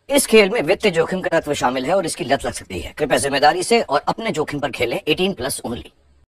इस खेल में वित्तीय जोखिम का तत्व शामिल है और इसकी लत लग सकती है। कृपया जिम्मेदारी से और अपने जोखिम पर खेलें। 18+ ओनली।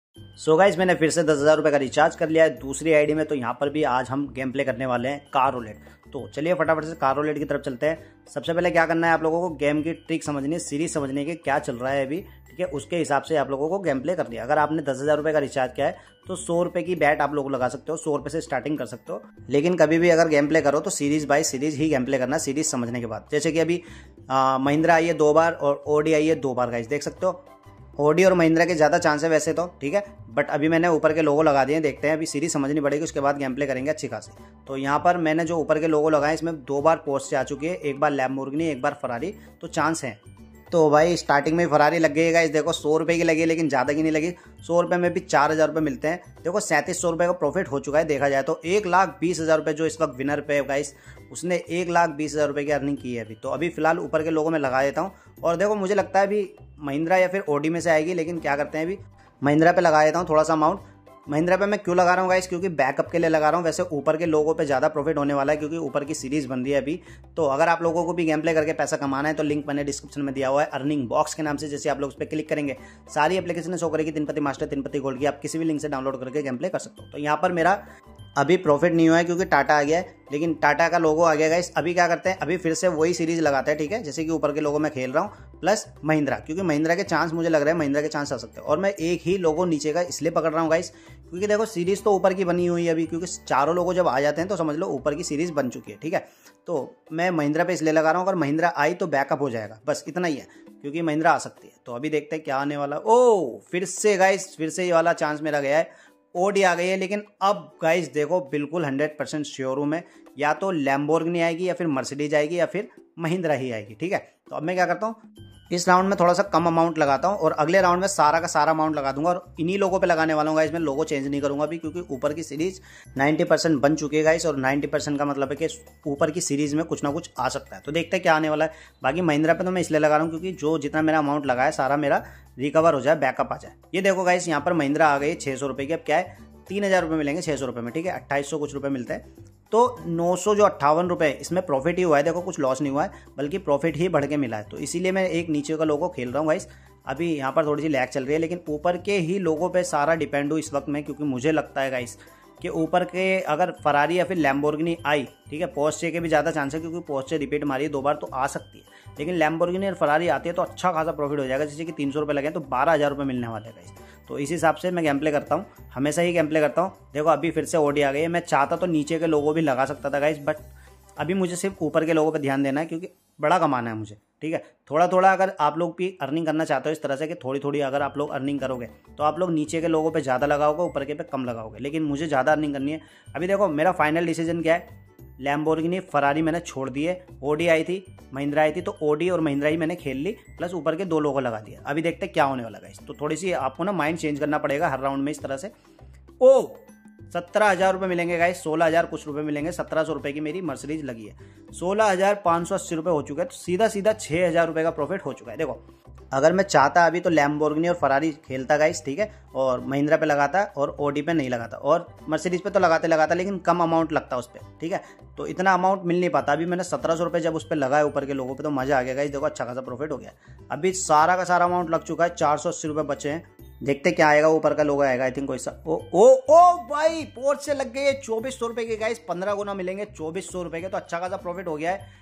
सो गाइज मैंने फिर से 10,000 रुपये का रिचार्ज कर लिया है दूसरी आईडी में। तो यहाँ पर भी आज हम गेम प्ले करने वाले हैं कार रोलेट। तो चलिए फटाफट से कार रोलेट की तरफ चलते हैं। सबसे पहले क्या करना है, आप लोगों को गेम की ट्रिक समझनी है, सीरीज समझनी है कि क्या चल रहा है अभी, ठीक है। उसके हिसाब से आप लोगों को गेम प्ले करनी है। अगर आपने 10,000 रुपये का रिचार्ज किया है तो 100 रुपये की बैट आप लोग लगा सकते हो, 100 रुपये से स्टार्टिंग कर सकते हो। लेकिन कभी भी अगर गेम प्ले करो तो सीरीज बाय सीरीज ही गेम प्ले करना, सीरीज समझने के बाद। जैसे कि अभी महिंद्रा आई है 2 बार और ओडी आई है 2 बार, गाइस देख सकते हो। ओडी और महिंद्रा के ज़्यादा चांस है वैसे तो, ठीक है। बट अभी मैंने ऊपर के लोगो लगा दिए, देखते हैं अभी सीरीज समझनी पड़ेगी, उसके बाद गेम प्ले करेंगे अच्छी खासी। तो यहाँ पर मैंने जो ऊपर के लोगो लगाए इसमें 2 बार पोर्श से आ चुकी है, एक बार लैम्बोर्गिनी, एक बार फरारी, तो चांस है। तो भाई स्टार्टिंग में फरारी लग गई है, इस देखो 100 रुपये की लगी है लेकिन ज़्यादा की नहीं लगी। 100 रुपये में भी 4,000 रुपये मिलते हैं। देखो 3700 रुपये का प्रॉफिट हो चुका है देखा जाए तो। 1,20,000 रुपये जो इस वक्त विनर पे है गाइस, उसने 1,20,000 रुपये की अर्निंग की है अभी। तो अभी फिलहाल ऊपर के लोगों में लगा देता हूँ। और देखो मुझे लगता है अभी महिंद्रा या फिर ओडी में से आएगी, लेकिन क्या करते हैं अभी महिंद्रा पे लगा देता हूँ थोड़ा सा अमाउंट। महिंद्रा पे मैं क्यों लगा रहा हूँ गाइस, क्योंकि बैकअप के लिए लगा रहा हूँ। वैसे ऊपर के लोगों पे ज़्यादा प्रॉफिट होने वाला है क्योंकि ऊपर की सीरीज बन रही है अभी। तो अगर आप लोगों को भी गेम प्ले करके पैसा कमाना है तो लिंक मैंने डिस्क्रिप्शन में दिया हुआ है अर्निंग बॉक्स के नाम से। जैसे आप लोग उस पर क्लिक करेंगे सारी एप्लीकेशन शो करेगी, तिनपति मास्टर, तिनपति गोल्ड की। आप किसी भी लिंक से डाउनलोड करके गेम प्ले कर सकते हो। तो यहाँ पर मेरा अभी प्रॉफिट नहीं हुआ है क्योंकि टाटा आ गया है, लेकिन टाटा का लोगो आ गया गाइस। अभी क्या करते हैं, अभी फिर से वही सीरीज लगाते हैं, ठीक है। जैसे कि ऊपर के लोगो में खेल रहा हूँ प्लस महिंद्रा, क्योंकि महिंद्रा के चांस मुझे लग रहा है महिंद्रा के चांस आ सकते हैं। और मैं एक ही लोगो नीचे का इसलिए पकड़ रहा हूँ गाइस क्योंकि देखो सीरीज तो ऊपर की बनी हुई है अभी, क्योंकि चारों लोगो जब आ जाते हैं तो समझ लो ऊपर की सीरीज बन चुकी है, ठीक है। तो मैं महिंद्रा पे इसलिए लगा रहा हूँ, अगर महिंद्रा आई तो बैकअप हो जाएगा, बस इतना ही है, क्योंकि महिंद्रा आ सकती है। तो अभी देखते हैं क्या आने वाला। ओ फिर से गाइस, फिर से ये वाला चांस मेरा गया है, ओडी आ गई है। लेकिन अब गाइस देखो बिल्कुल 100% श्योर हूं मैं, या तो लैम्बोर्गिनी आएगी या फिर मर्सिडीज आएगी या फिर महिंद्रा ही आएगी, ठीक है। तो अब मैं क्या करता हूँ, इस राउंड में थोड़ा सा कम अमाउंट लगाता हूँ और अगले राउंड में सारा का सारा अमाउंट लगा दूंगा और इन्हीं लोगों पे लगाने वाला हूँ गाइस। मैं लोगो चेंज नहीं करूंगा अभी, क्योंकि ऊपर की सीरीज 90% बन चुकी है गाइस। और 90% का मतलब है कि ऊपर की सीरीज में कुछ ना कुछ आ सकता है। तो देखते हैं क्या आने वाला है। बाकी महिंद्रा पे तो मैं इसलिए लगा रहा हूँ क्योंकि जो जितना मेरा अमाउंट लगा है सारा मेरा रिकवर हो जाए, बैकअप आ जाए। ये देखो गाइस यहाँ पर महिंद्रा आ गई 600 रुपये की। अब क्या है 3,000 रुपये मिलेंगे 600 रुपये में, ठीक है। 2,800 कुछ रुपये मिलते हैं। तो 900 जो 58 रुपये इसमें प्रॉफिट ही हुआ है। देखो कुछ लॉस नहीं हुआ है बल्कि प्रॉफिट ही बढ़ के मिला है। तो इसीलिए मैं एक नीचे का लोगो खेल रहा हूँ गाइस। अभी यहाँ पर थोड़ी सी लैग चल रही है, लेकिन ऊपर के ही लोगों पे सारा डिपेंड हूँ इस वक्त में, क्योंकि मुझे लगता है गाइस कि ऊपर के अगर फरारी या फिर लैम्बोर्गिनी आई, ठीक है। पोर्शे के भी ज़्यादा चांस है क्योंकि पोर्शे रिपीट मारी है 2 बार तो आ सकती है। लेकिन लैम्बोर्गिनी और फरारी आती है तो अच्छा खासा प्रॉफिट हो जाएगा। जैसे कि 300 रुपये लगे तो 12,000 रुपये मिलने वाले हैं गाइस। तो इस हिसाब से मैं गेम प्ले करता हूँ, हमेशा ही गेम प्ले करता हूँ। देखो अभी फिर से ओडी आ गई है। मैं चाहता तो नीचे के लोगों भी लगा सकता था गाइस, बट अभी मुझे सिर्फ ऊपर के लोगों पर ध्यान देना है क्योंकि बड़ा कमाना है मुझे, ठीक है। थोड़ा थोड़ा अगर आप लोग भी अर्निंग करना चाहते हो इस तरह से कि थोड़ी थोड़ी अगर आप लोग अर्निंग करोगे तो आप लोग नीचे के लोगों पे ज़्यादा लगाओगे, ऊपर के पे कम लगाओगे। लेकिन मुझे ज़्यादा अर्निंग करनी है। अभी देखो मेरा फाइनल डिसीजन क्या है, लैम्बोर्गिनी फरारी मैंने छोड़ दी है। ओडी आई थी, महिंद्रा आई थी, तो ओडी और महिंद्रा ही मैंने खेल ली, प्लस ऊपर के 2 लोगों लगा दिया। अभी देखते हैं क्या होने वाला गाइस। तो थोड़ी सी आपको ना माइंड चेंज करना पड़ेगा हर राउंड में इस तरह से। ओ 17,000 रुपये मिलेंगे गाइस, 16,000 कुछ रुपये मिलेंगे। 1,700 रुपये की मेरी मर्सिडीज लगी है। 16,580 रुपये हो चुके हैं। तो सीधा सीधा 6,000 रुपये का प्रॉफिट हो चुका है। देखो अगर मैं चाहता अभी तो लैम्बोर्गिनी और फरारी खेलता गाइस, ठीक है, और महिंद्रा पे लगाता और ओडी पे नहीं लगाता, और मर्सिडीज पे तो लगाता लेकिन कम अमाउंट लगता उस पर, ठीक है। तो इतना अमाउंट मिल नहीं पाता। अभी मैंने 1,700 रुपये जब उस पर लगाया ऊपर के लोगों पे तो मजा आ गया गाइस। देखो अच्छा खासा प्रॉफिट हो गया। अभी सारा का सारा अमाउंट लग चुका है, 480 रुपये बचे हैं। देखते क्या आएगा, ऊपर का लोगो आएगा आई थिंक कोई सा। ओ भाई पोर्ट से लग गई है 2,400 रुपये के गाइस। 15 गुना मिलेंगे 2,400 रुपये के। तो अच्छा खासा प्रॉफिट हो गया है।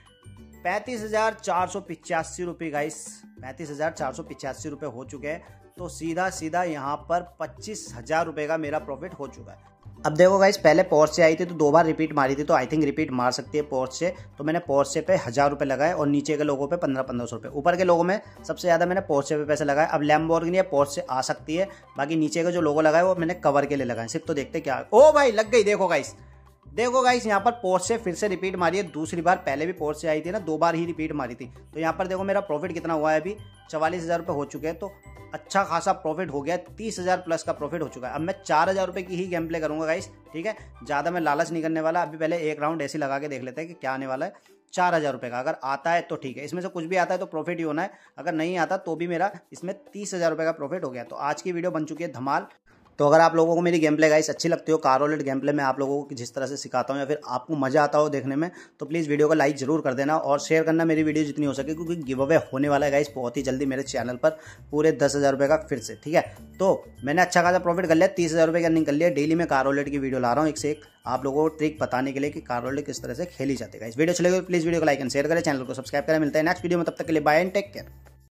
35,485 रुपये गाइस, 35,485 रुपये हो चुके हैं। तो सीधा सीधा यहाँ पर 25,000 रुपये का मेरा प्रॉफिट हो चुका है। अब देखो गाइस पहले पोर्श से आई थी तो 2 बार रिपीट मारी थी, तो आई थिंक रिपीट मार सकती है पोर्श से। तो मैंने पोर्श से पे 1,000 रुपये लगाए और नीचे के लोगों पे 1500 रुपये। ऊपर के लोगों में सबसे ज़्यादा मैंने पोर्श पे पैसे लगाए। अब लैम्बोर्गिनी पोर्श से आ सकती है, बाकी नीचे के जो लोगो लगाए वो मैंने कवर के लिए लगाए सिर्फ। तो देखते क्या, ओ भाई लग गई। देखो गाइस यहाँ पर पोर्श से फिर से रिपीट मारी है दूसरी बार। पहले भी पोर्श से आई थी ना, 2 बार ही रिपीट मारी थी। तो यहाँ पर देखो मेरा प्रॉफिट कितना हुआ है, अभी 44,000 रुपये हो चुके हैं। तो अच्छा खासा प्रॉफिट हो गया, 30,000 प्लस का प्रॉफिट हो चुका है। अब मैं 4,000 रुपये की ही गेम प्ले करूंगा गाइस, ठीक है। ज़्यादा मैं लालच नहीं करने वाला। अभी पहले एक राउंड ऐसे लगा के देख लेते हैं कि क्या आने वाला है। 4,000 रुपये का अगर आता है तो ठीक है, इसमें से कुछ भी आता है तो प्रॉफिट ही होना है। अगर नहीं आता तो भी मेरा इसमें 30,000 रुपये का प्रॉफिट हो गया। तो आज की वीडियो बन चुकी है धमाल। तो अगर आप लोगों को मेरी गेम प्ले गाइस अच्छी लगती हो, कार रोलेट गेम प्ले में आप लोगों को जिस तरह से सिखाता हूँ या फिर आपको मजा आता हो देखने में, तो प्लीज़ वीडियो को लाइक जरूर कर देना और शेयर करना मेरी वीडियो जितनी हो सके, क्योंकि गिव अवे होने वाला है गाइस बहुत ही जल्दी मेरे चैनल पर पूरे 10,000 रुपये का फिर से। ठीक है, तो मैंने अच्छा खासा प्रॉफिट कर लिया, 30,000 रुपये की अर्निंग कर लिया। डेली मैं कार रोलेट की वीडियो ला रहा हूँ एक से एक आप लोगों को ट्रिक बताने के लिए कि कार रोलेट किस तरह से खेली जाती है। इस वीडियो चलेगी प्लीज़ वीडियो को लाइक एंड शेयर करें, चैनल को सब्सक्राइब करें। मिलता है नेक्स्ट वीडियो में, तब तक के लिए बाय एंड टेक केयर।